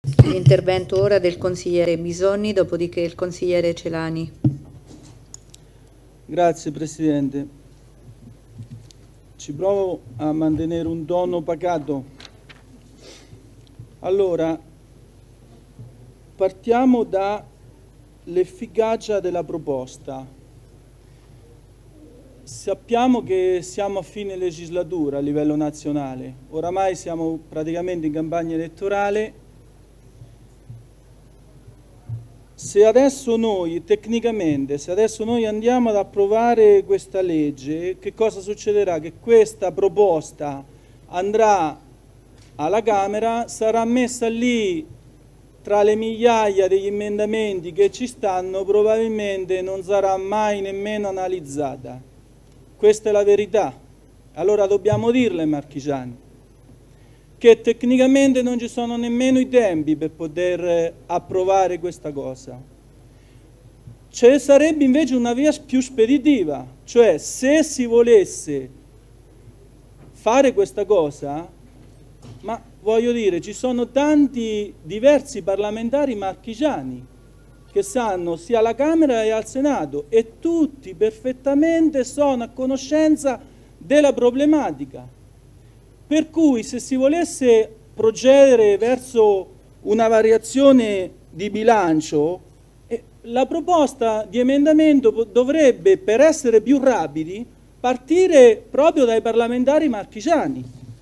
L'intervento ora del consigliere Bisonni, dopodiché il consigliere Celani. Grazie Presidente. Ci provo a mantenere un tono pacato. Allora, partiamo dall'efficacia della proposta. Sappiamo che siamo a fine legislatura a livello nazionale, oramai siamo praticamente in campagna elettorale. Se adesso noi, tecnicamente, se adesso noi andiamo ad approvare questa legge, che cosa succederà? Che questa proposta andrà alla Camera, sarà messa lì tra le migliaia degli emendamenti che ci stanno, probabilmente non sarà mai nemmeno analizzata. Questa è la verità. Allora dobbiamo dirle ai marchigiani che tecnicamente non ci sono nemmeno i tempi per poter approvare questa cosa. Ci sarebbe invece una via più speditiva, cioè se si volesse fare questa cosa, ma voglio dire, ci sono tanti diversi parlamentari marchigiani che stanno sia alla Camera che al Senato e tutti perfettamente sono a conoscenza della problematica. Per cui se si volesse procedere verso una variazione di bilancio, la proposta di emendamento dovrebbe, per essere più rapidi, partire proprio dai parlamentari marchigiani.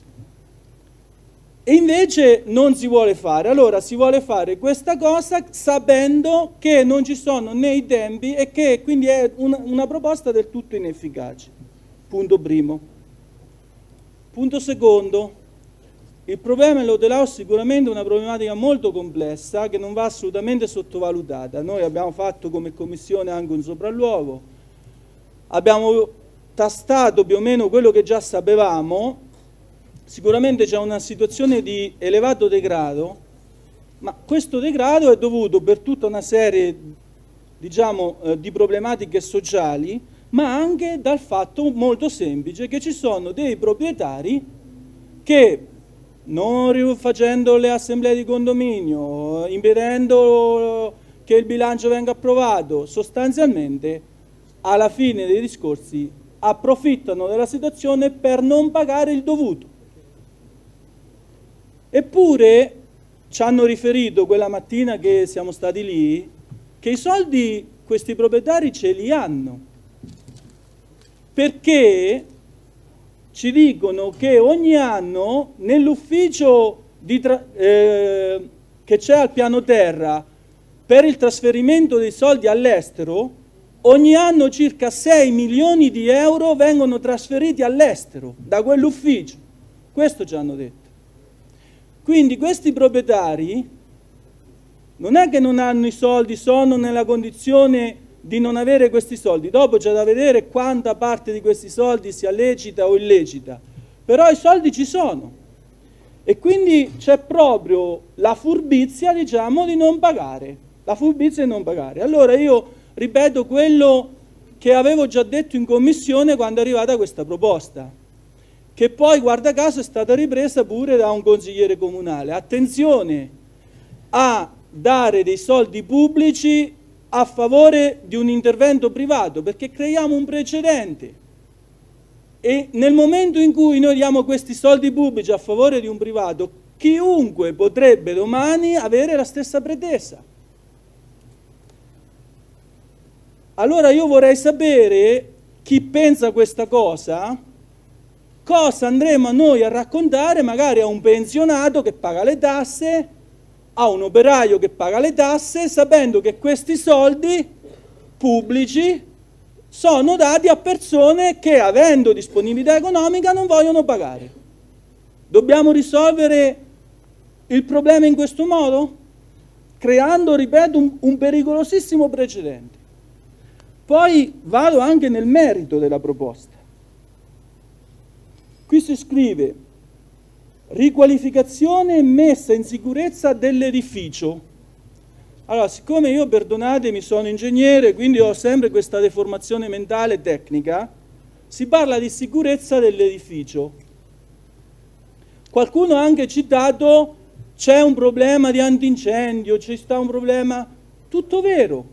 E invece non si vuole fare. Allora si vuole fare questa cosa sapendo che non ci sono né i tempi e che quindi è una proposta del tutto inefficace. Punto primo. Punto secondo, il problema dell'hotel sicuramente è una problematica molto complessa che non va assolutamente sottovalutata. Noi abbiamo fatto come Commissione anche un sopralluogo, abbiamo tastato più o meno quello che già sapevamo, sicuramente c'è una situazione di elevato degrado, ma questo degrado è dovuto per tutta una serie, diciamo, di problematiche sociali, ma anche dal fatto molto semplice che ci sono dei proprietari che, non facendo le assemblee di condominio, impedendo che il bilancio venga approvato, sostanzialmente alla fine dei discorsi approfittano della situazione per non pagare il dovuto. Eppure ci hanno riferito quella mattina che siamo stati lì che i soldi questi proprietari ce li hanno, perché ci dicono che ogni anno nell'ufficio che c'è al piano terra per il trasferimento dei soldi all'estero, ogni anno circa 6 milioni di euro vengono trasferiti all'estero da quell'ufficio. Questo ci hanno detto. Quindi questi proprietari non è che non hanno i soldi, sono nella condizione di non avere questi soldi. Dopo c'è da vedere quanta parte di questi soldi sia lecita o illecita, però i soldi ci sono e quindi c'è proprio la furbizia, diciamo, di non pagare, la furbizia di non pagare. Allora io ripeto quello che avevo già detto in commissione quando è arrivata questa proposta, che poi guarda caso è stata ripresa pure da un consigliere comunale. Attenzione a dare dei soldi pubblici a favore di un intervento privato, perché creiamo un precedente e nel momento in cui noi diamo questi soldi pubblici a favore di un privato, chiunque potrebbe domani avere la stessa pretesa. Allora io vorrei sapere chi pensa questa cosa andremo noi a raccontare magari a un pensionato che paga le tasse, a un operaio che paga le tasse, sapendo che questi soldi pubblici sono dati a persone che, avendo disponibilità economica, non vogliono pagare. Dobbiamo risolvere il problema in questo modo? Creando, ripeto, un pericolosissimo precedente. Poi vado anche nel merito della proposta. Qui si scrive riqualificazione e messa in sicurezza dell'edificio. Allora, siccome io, perdonatemi, sono ingegnere, quindi ho sempre questa deformazione mentale tecnica, si parla di sicurezza dell'edificio. Qualcuno ha anche citato c'è un problema di antincendio, ci sta un problema, tutto vero,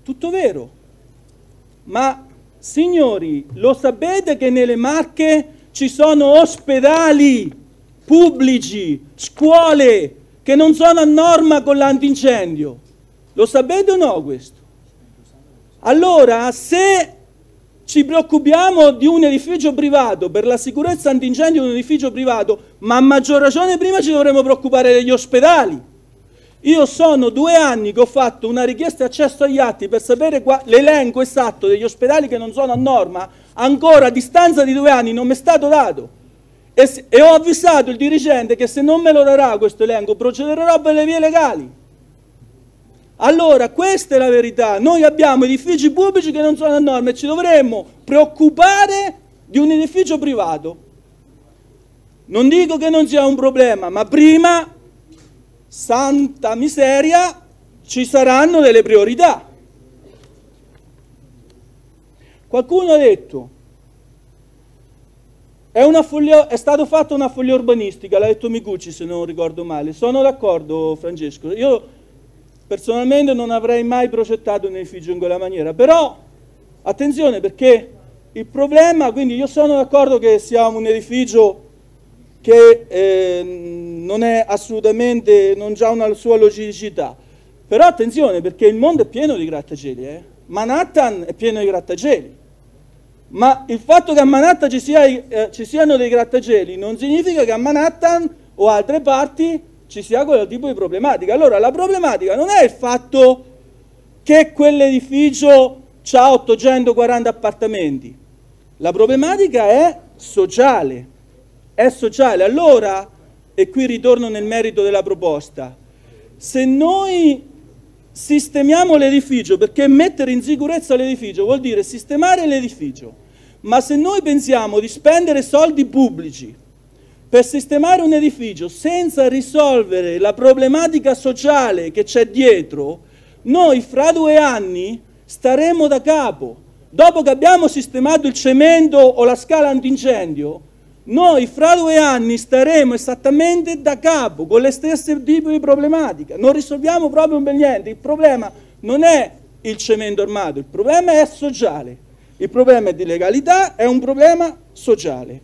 ma signori, lo sapete che nelle Marche ci sono ospedali pubblici, scuole che non sono a norma con l'antincendio? Lo sapete o no questo? Allora, se ci preoccupiamo di un edificio privato, per la sicurezza antincendio di un edificio privato, ma a maggior ragione prima ci dovremmo preoccupare degli ospedali. Io sono 2 anni che ho fatto una richiesta di accesso agli atti per sapere l'elenco esatto degli ospedali che non sono a norma, ancora a distanza di 2 anni non mi è stato dato. E ho avvisato il dirigente che se non me lo darà questo elenco procederò per le vie legali. Allora, questa è la verità. Noi abbiamo edifici pubblici che non sono a norma e ci dovremmo preoccupare di un edificio privato. Non dico che non sia un problema, ma prima, santa miseria, ci saranno delle priorità. Qualcuno ha detto, è stata fatta una follia urbanistica, l'ha detto Micucci se non ricordo male. Sono d'accordo, Francesco. Io personalmente non avrei mai progettato un edificio in quella maniera, però attenzione, perché il problema, quindi io sono d'accordo che sia un edificio che non è assolutamente, non ha una sua logicità, però attenzione, perché il mondo è pieno di grattacieli, Manhattan è pieno di grattacieli, ma il fatto che a Manhattan ci siano dei grattacieli non significa che a Manhattan o altre parti ci sia quel tipo di problematica. Allora, la problematica non è il fatto che quell'edificio ha 840 appartamenti, la problematica è sociale, Allora, e qui ritorno nel merito della proposta, se noi sistemiamo l'edificio, perché mettere in sicurezza l'edificio vuol dire sistemare l'edificio, ma se noi pensiamo di spendere soldi pubblici per sistemare un edificio senza risolvere la problematica sociale che c'è dietro, noi fra 2 anni staremo da capo. Dopo che abbiamo sistemato il cemento o la scala antincendio, noi fra 2 anni staremo esattamente da capo, con le stesse tipi di problematica. Non risolviamo proprio per niente. Il problema non è il cemento armato, il problema è sociale. Il problema è di legalità, è un problema sociale.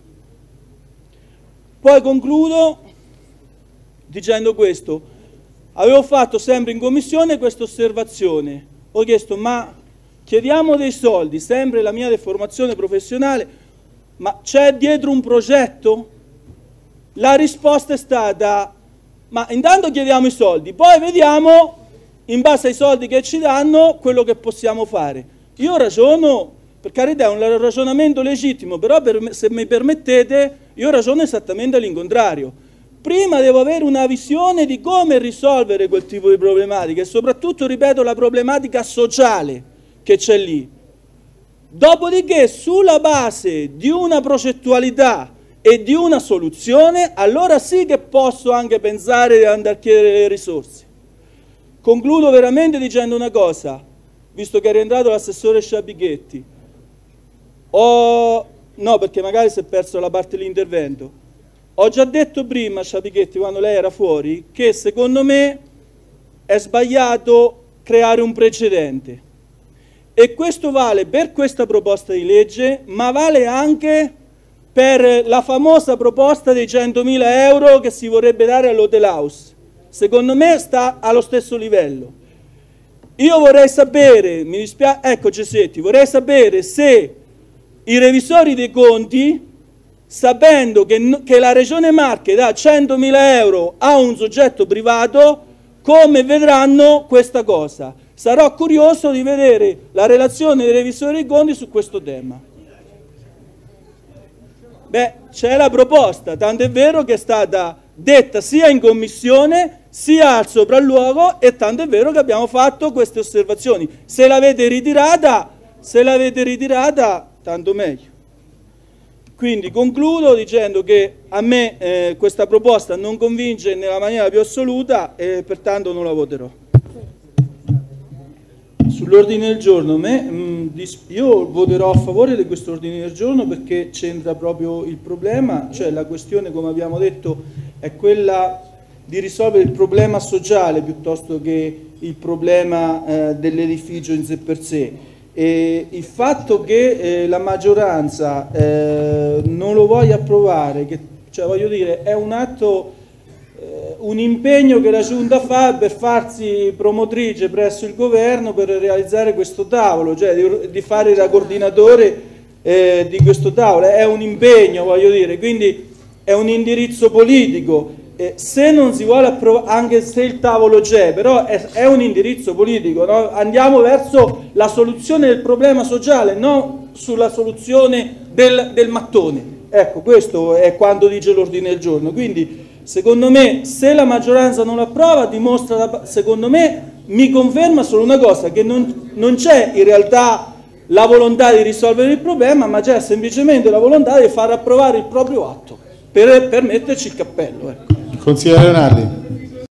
Poi concludo dicendo questo. Avevo fatto sempre in commissione questa osservazione. Ho chiesto, ma chiediamo dei soldi, sempre la mia deformazione professionale, ma c'è dietro un progetto? La risposta è stata, ma intanto chiediamo i soldi, poi vediamo, in base ai soldi che ci danno, quello che possiamo fare. Io ragiono, per carità è un ragionamento legittimo, però se mi permettete, io ragiono esattamente all'incontrario. Prima devo avere una visione di come risolvere quel tipo di problematica e soprattutto, ripeto, la problematica sociale che c'è lì. Dopodiché, sulla base di una progettualità e di una soluzione, allora sì che posso anche pensare di andare a chiedere le risorse. Concludo veramente dicendo una cosa, visto che è rientrato l'assessore Sciabighetti. No, perché magari si è perso la parte dell'intervento. Ho già detto prima a Sciabighetti, quando lei era fuori, che secondo me è sbagliato creare un precedente. E questo vale per questa proposta di legge, ma vale anche per la famosa proposta dei 100.000 euro che si vorrebbe dare all'Hotel House. Secondo me sta allo stesso livello. Io vorrei sapere, mi dispiace, ecco Cesetti, vorrei sapere se i revisori dei conti, sapendo che la Regione Marche dà 100.000 euro a un soggetto privato, come vedranno questa cosa. Sarò curioso di vedere la relazione dei revisori dei conti su questo tema. Beh, c'è la proposta, tanto è vero che è stata detta sia in commissione sia al sopralluogo e tanto è vero che abbiamo fatto queste osservazioni. Se l'avete ritirata, tanto meglio. Quindi concludo dicendo che a me questa proposta non convince nella maniera più assoluta e pertanto non la voterò. Sull'ordine del giorno, io voterò a favore di questo ordine del giorno perché c'entra proprio il problema, cioè la questione, come abbiamo detto, è quella di risolvere il problema sociale piuttosto che il problema dell'edificio in sé per sé. E il fatto che la maggioranza non lo voglia approvare, cioè voglio dire, è un atto, un impegno che la Giunta fa per farsi promotrice presso il governo per realizzare questo tavolo, cioè di fare da coordinatore di questo tavolo. È un impegno, voglio dire, quindi è un indirizzo politico. Se non si vuole approvare, anche se il tavolo c'è, però è un indirizzo politico, no? Andiamo verso la soluzione del problema sociale, non sulla soluzione del mattone. Ecco, questo è quanto dice l'ordine del giorno. Quindi, secondo me, se la maggioranza non lo approva, dimostra, secondo me, mi conferma solo una cosa, che non c'è in realtà la volontà di risolvere il problema, ma c'è semplicemente la volontà di far approvare il proprio atto per metterci il cappello. Ecco. Consigliere Leonardi.